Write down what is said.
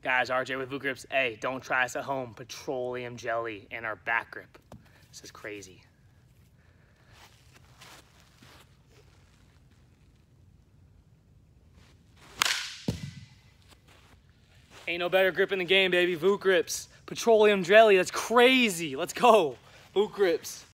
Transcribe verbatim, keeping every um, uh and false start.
Guys, R J with VukGripz. Hey, don't try us at home. Petroleum jelly in our back grip. This is crazy. Ain't no better grip in the game, baby. VukGripz. Petroleum jelly, that's crazy. Let's go. VukGripz.